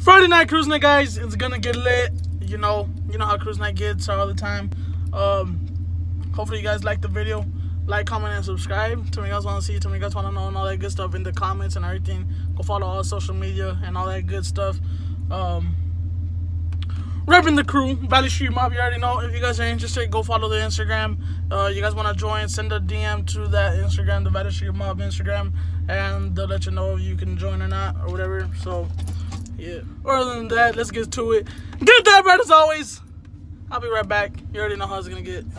Friday night cruise night, guys. It's gonna get lit. You know how cruise night gets all the time. Hopefully you guys like the video. Like, comment, and subscribe. Tell me you guys want to see. Tell me you guys want to know and all that good stuff in the comments and everything. Go follow all social media and all that good stuff. Repping the crew, Valley Street Mob. You already know. If you guys are interested, go follow the Instagram. You guys want to join, send a DM to that Instagram, the Valley Street Mob Instagram, and they'll let you know if you can join or not or whatever. So yeah. Other than that, let's get to it. Get that bread as always. I'll be right back. You already know how it's gonna get.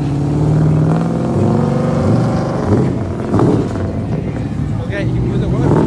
Okay, you can use it.